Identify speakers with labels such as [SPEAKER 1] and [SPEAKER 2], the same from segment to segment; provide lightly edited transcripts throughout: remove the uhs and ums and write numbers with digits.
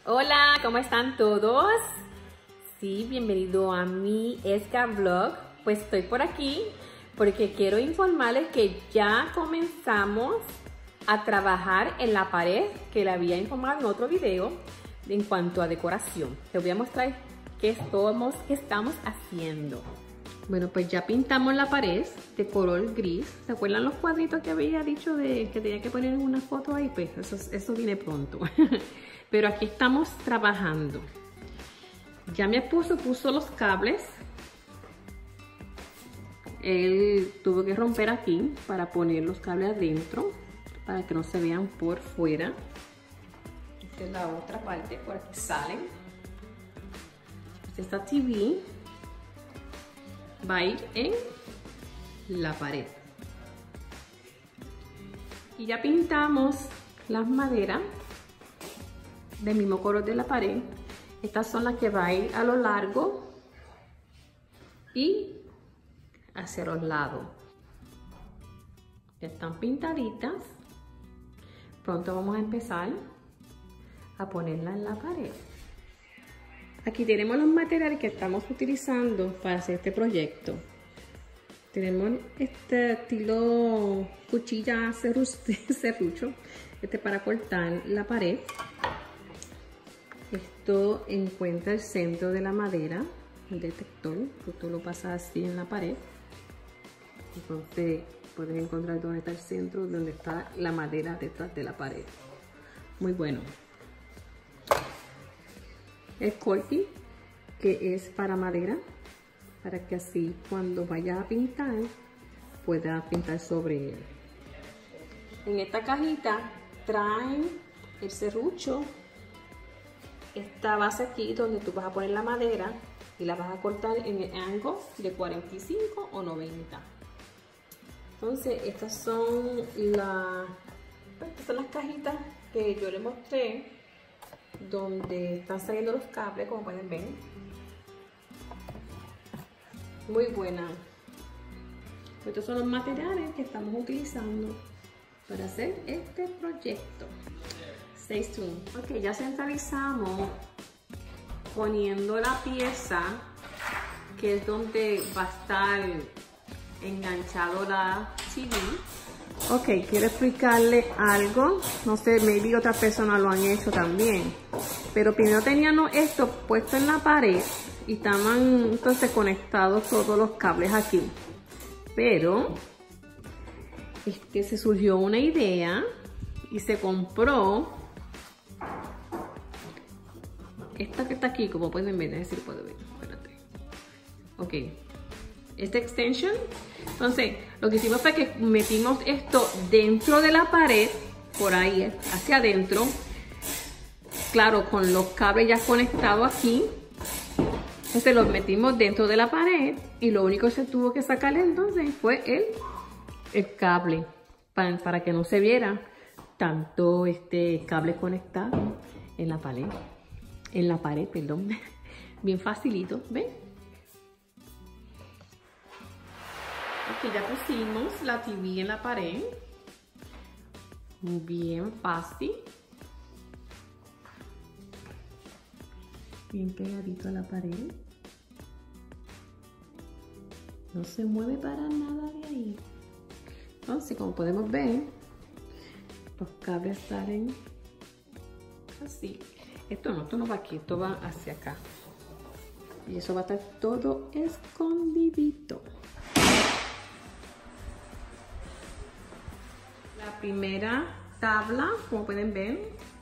[SPEAKER 1] Hola, ¿cómo están todos? Sí, bienvenido a mi Esca Vlog. Pues estoy por aquí porque quiero informarles que ya comenzamos a trabajar en la pared que le había informado en otro video en cuanto a decoración. Les voy a mostrar qué estamos haciendo. Bueno, pues ya pintamos la pared de color gris. ¿Se acuerdan los cuadritos que había dicho de que tenía que poner una foto ahí? Pues eso viene pronto. Pero aquí estamos trabajando. Ya mi esposo puso los cables. Él tuvo que romper aquí para poner los cables adentro, para que no se vean por fuera. Esta es la otra parte, por aquí salen. Esta TV va a ir en la pared. Y ya pintamos las maderas del mismo color de la pared. Estas son las que va a ir a lo largo y hacia los lados. Ya están pintaditas. Pronto vamos a empezar a ponerlas en la pared. Aquí tenemos los materiales que estamos utilizando para hacer este proyecto. Tenemos este estilo cuchilla serrucho, para cortar la pared. Esto encuentra el centro de la madera, el detector, tú lo pasas así en la pared. Entonces pueden encontrar dónde está el centro, donde está la madera detrás de la pared. Muy bueno. El corti, que es para madera, para que así cuando vaya a pintar pueda pintar sobre él. En esta cajita traen el serrucho, esta base aquí donde tú vas a poner la madera y la vas a cortar en el ángulo de 45 o 90. Entonces estas son las cajitas que yo les mostré, donde están saliendo los cables, como pueden ver. Muy buena. Estos son los materiales que estamos utilizando para hacer este proyecto. Stay tuned. Ok, ya centralizamos poniendo la pieza que es donde va a estar enganchado la TV. Ok, quiero explicarle algo. No sé, maybe otras personas lo han hecho también. Pero primero teníamos esto puesto en la pared y estaban entonces conectados todos los cables aquí. Pero se surgió una idea y se compró esta que está aquí, como pueden ver, es decir, puedo ver. Espérate. Ok, esta extension. Entonces, lo que hicimos fue que metimos esto dentro de la pared, por ahí, hacia adentro. Claro, con los cables ya conectados aquí. Entonces los metimos dentro de la pared y lo único que se tuvo que sacar entonces fue el cable para que no se viera tanto cable conectado en la pared. En la pared, perdón. Bien facilito, ¿ven? Aquí ya pusimos la TV en la pared. Bien fácil. Bien pegadito a la pared. No se mueve para nada de ahí. Entonces, como podemos ver, los cables salen así. Esto no va aquí, esto va hacia acá. Y eso va a estar todo escondidito. La primera tabla, como pueden ver.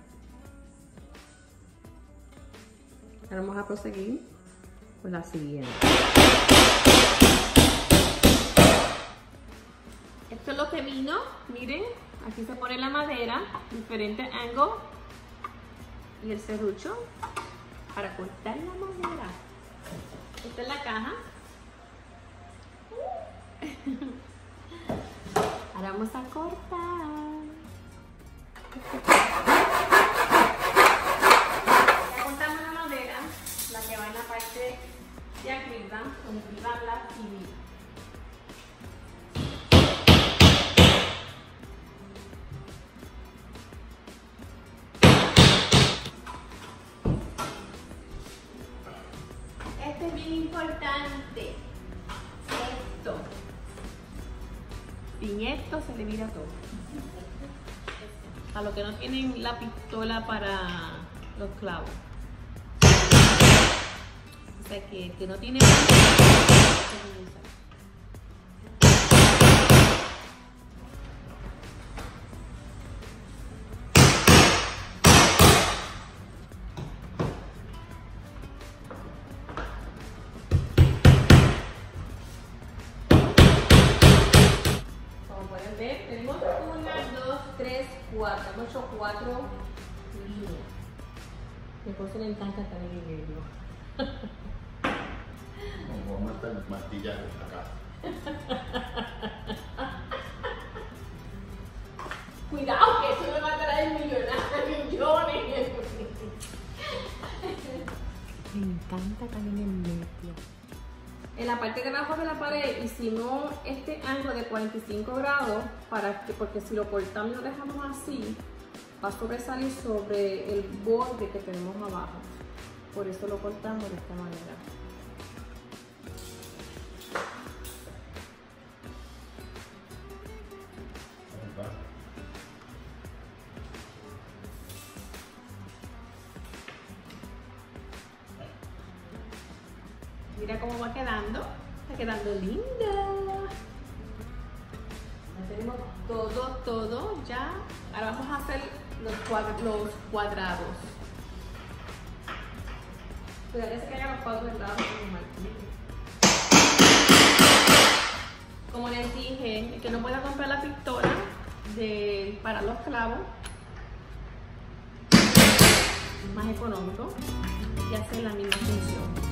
[SPEAKER 1] Ahora vamos a proseguir con la siguiente. Esto es lo que vino, miren, aquí se pone la madera, diferente ángulo y el serrucho para cortar la madera. Esta es la caja. Ahora vamos a cortar. Ya cortamos la madera, la que va en la parte de arriba, donde va la TV. sin esto se le vira todo. A los que no tienen la pistola para los clavos. O sea que no tiene... Tenemos 1, 2, 3, 4. Hemos hecho 4 líneas. Mi esposo le encanta estar en el medio.
[SPEAKER 2] Vamos a estar martillando acá.
[SPEAKER 1] Cuidado, que eso me va a traer millones. Me encanta estar en el medio. En la parte de abajo de la pared hicimos este ángulo de 45 grados porque si lo cortamos y lo dejamos así, va a sobresalir sobre el borde que tenemos abajo. Por eso lo cortamos de esta manera. Mira cómo va quedando. Está quedando linda. Ya tenemos todo ya. Ahora vamos a hacer los cuadrados. Cuidado que hagan los cuadrados con el martillo. Como les dije, el que no pueda comprar la pistola para los clavos, es más económico y hace la misma función.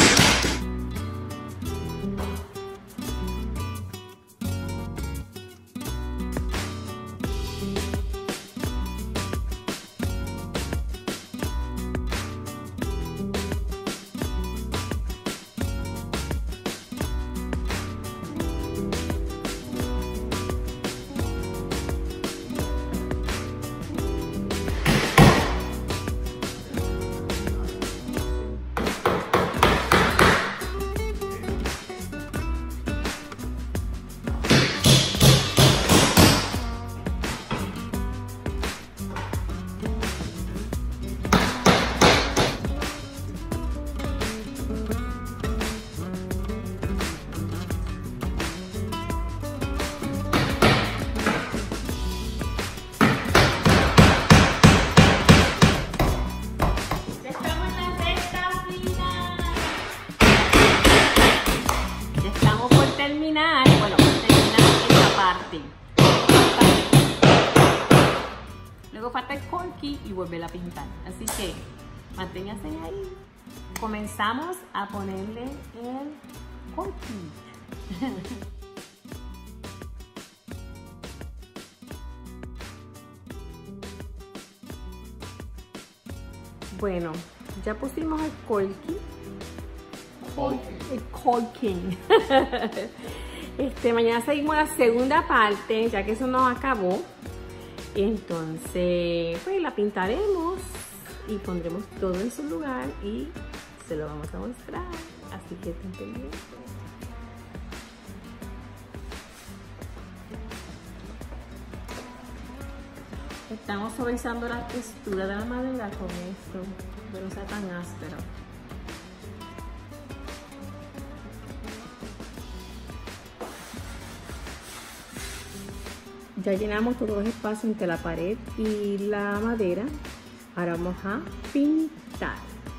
[SPEAKER 1] Luego falta el corky y volver a pintar. Así que manténganse ahí. Comenzamos a ponerle el corky. Bueno, ya pusimos el corky. El corking. Mañana seguimos la segunda parte, ya que eso nos acabó. Entonces, pues la pintaremos y pondremos todo en su lugar y se lo vamos a mostrar. Así que estén pendientes. Estamos suavizando la textura de la madera con esto, que no sea tan áspero. Ya llenamos todos los espacios entre la pared y la madera. Ahora vamos a pintar.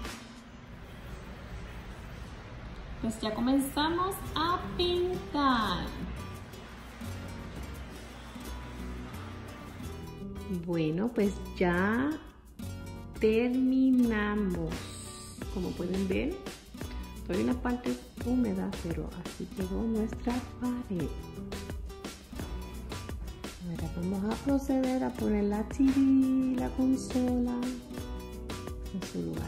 [SPEAKER 1] Pues ya comenzamos a pintar. Bueno, pues ya terminamos. Como pueden ver, todavía una parte húmeda, pero así quedó nuestra pared. Ahora vamos a proceder a poner la TV, la consola en su lugar.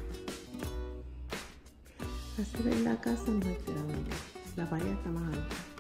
[SPEAKER 1] Así ver la casa más grande. La pared está más alta.